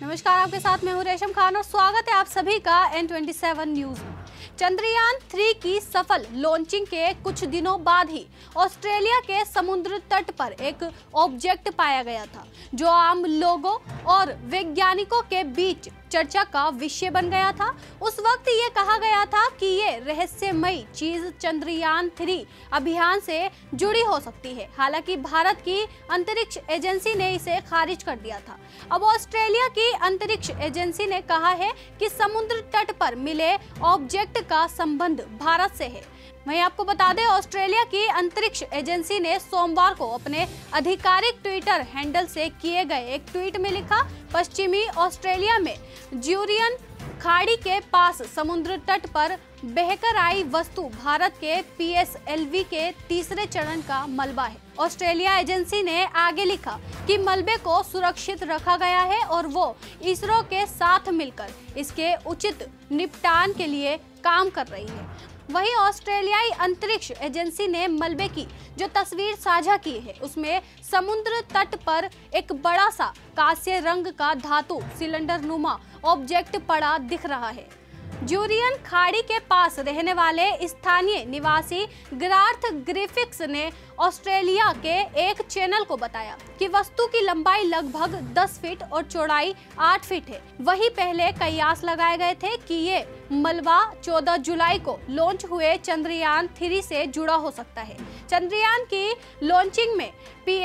नमस्कार, आपके साथ मैं हूं रेशम खान और स्वागत है आप सभी का N27 न्यूज में। चंद्रयान 3 की सफल लॉन्चिंग के कुछ दिनों बाद ही ऑस्ट्रेलिया के समुद्र तट पर एक ऑब्जेक्ट पाया गया था, जो आम लोगों और वैज्ञानिकों के बीच चर्चा का विषय बन गया था। उस वक्त ये कहा गया था कि ये रहस्यमयी चीज चंद्रयान 3 अभियान से जुड़ी हो सकती है। हालांकि भारत की अंतरिक्ष एजेंसी ने इसे खारिज कर दिया था। अब ऑस्ट्रेलिया की अंतरिक्ष एजेंसी ने कहा है कि समुद्र तट पर मिले ऑब्जेक्ट का संबंध भारत से है। वहीं आपको बता दें, ऑस्ट्रेलिया की अंतरिक्ष एजेंसी ने सोमवार को अपने आधिकारिक ट्विटर हैंडल से किए गए एक ट्वीट में लिखा, पश्चिमी ऑस्ट्रेलिया में ज्यूरियन खाड़ी के पास समुद्र तट पर बहकर आई वस्तु भारत के PSLV के तीसरे चरण का मलबा है। ऑस्ट्रेलिया एजेंसी ने आगे लिखा कि मलबे को सुरक्षित रखा गया है और वो इसरो के साथ मिलकर इसके उचित निपटान के लिए काम कर रही है। वहीं ऑस्ट्रेलियाई अंतरिक्ष एजेंसी ने मलबे की जो तस्वीर साझा की है, उसमें समुद्र तट पर एक बड़ा सा कांस्य रंग का धातु सिलेंडर नुमा ऑब्जेक्ट पड़ा दिख रहा है। ज्यूरियन खाड़ी के पास रहने वाले स्थानीय निवासी ग्रार्थ ग्रिफिक्स ने ऑस्ट्रेलिया के एक चैनल को बताया कि वस्तु की लंबाई लगभग 10 फीट और चौड़ाई 8 फीट है। वहीं पहले कयास लगाए गए थे कि ये मलबा 14 जुलाई को लॉन्च हुए चंद्रयान 3 से जुड़ा हो सकता है। चंद्रयान की लॉन्चिंग में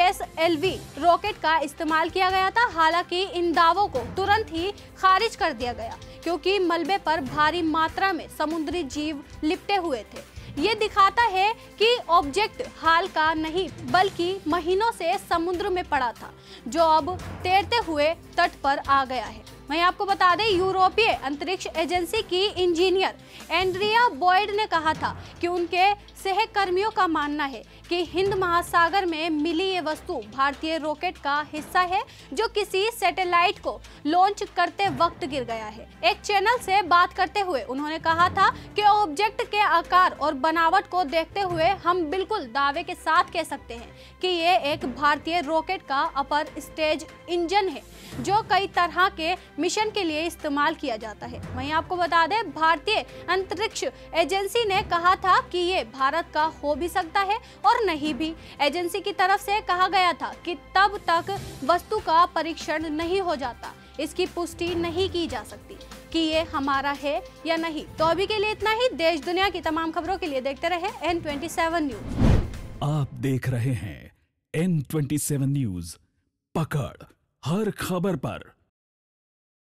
PSLV रॉकेट का इस्तेमाल किया गया था। हालांकि इन दावों को तुरंत ही खारिज कर दिया गया, क्योंकि मलबे पर भारी मात्रा में समुद्री जीव लिपटे हुए थे। ये दिखाता है कि ऑब्जेक्ट हाल का नहीं बल्कि महीनों से समुद्र में पड़ा था, जो अब तैरते हुए तट पर आ गया है। वहीं आपको बता दें, यूरोपीय अंतरिक्ष एजेंसी की इंजीनियर एंड्रिया बॉयड ने कहा था कि उनके सहकर्मियों का मानना है कि हिंद महासागर में मिली ये वस्तु भारतीय रॉकेट का हिस्सा है, जो किसी सैटेलाइट को लॉन्च करते वक्त गिर गया है। एक चैनल से बात करते हुए उन्होंने कहा था कि ऑब्जेक्ट के आकार और बनावट को देखते हुए हम बिल्कुल दावे के साथ कह सकते हैं कि ये एक भारतीय रॉकेट का अपर स्टेज इंजन है, जो कई तरह के मिशन के लिए इस्तेमाल किया जाता है। वहीं आपको बता दें, भारतीय अंतरिक्ष एजेंसी ने कहा था कि ये भारत का हो भी सकता है और नहीं भी। एजेंसी की तरफ से कहा गया था कि तब तक वस्तु का परीक्षण नहीं हो जाता, इसकी पुष्टि नहीं की जा सकती कि ये हमारा है या नहीं। तो अभी के लिए इतना ही। देश दुनिया की तमाम खबरों के लिए देखते रहे N27 न्यूज। आप देख रहे हैं N27 न्यूज, पकड़ हर खबर पर।